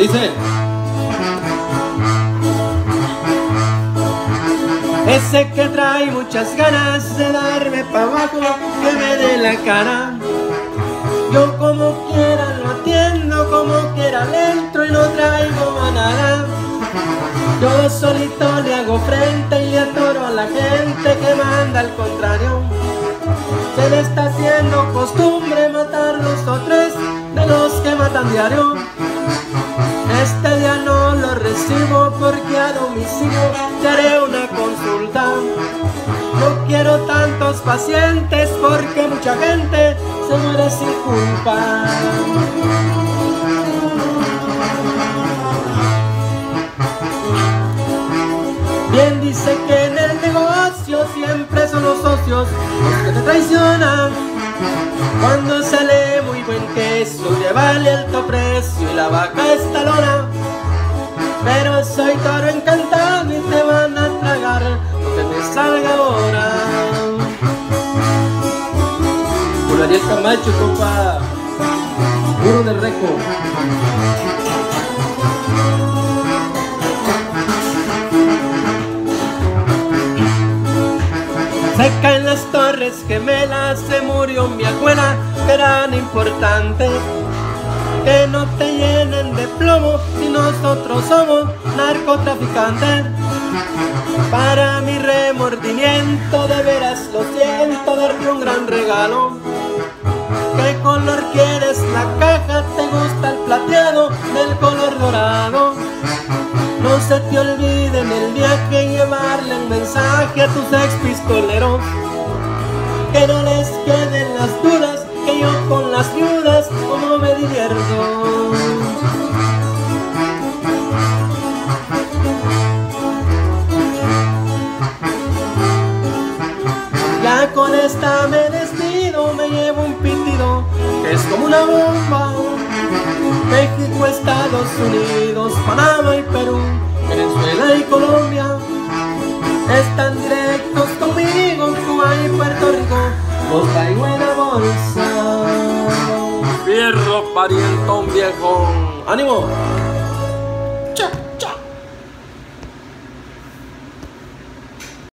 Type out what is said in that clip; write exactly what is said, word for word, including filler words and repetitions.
dice. Ese que trae muchas ganas de darme pa' abajo, que me dé la cara. Yo como quiera lo atiendo, como quiera le entro y no traigo manada. Yo solito le hago frente y le atoro a la gente que manda al contrario. Se le está haciendo costumbre matar los otros de los que matan diario. Este día no lo recibo porque a domicilio te haré una consulta. No quiero tantos pacientes porque mucha gente se muere sin culpa. Bien dice que en el negocio siempre son los socios los que te traicionan. Cuando sale muy buen queso te vale alto precio y la vaca está lona. Pero soy toro encantado y te van a tragar lo que me salga ahora. Por Ariel Camacho, compa. Puro de reco. Se caen las torres gemelas, se murió mi abuela, que eran importantes. Que no te llenen de plomo si nosotros somos narcotraficantes. Para mi remordimiento de veras lo siento, darte un gran regalo. ¿Qué color quieres la caja? ¿Te gusta el plateado del color dorado? No se te olvide en el viaje llevarle un mensaje a tus ex pistoleros. Que no les queden las dudas, que yo con las viudas como me divierto. Ya con esta me despido, me llevo un pitido que es como una bomba. México, Estados Unidos, Panamá y Perú, Venezuela y Colombia están directos conmigo, Cuba y Puerto Rico, los traigo en la bolsa. Fierro parientón viejón. ¡Ánimo!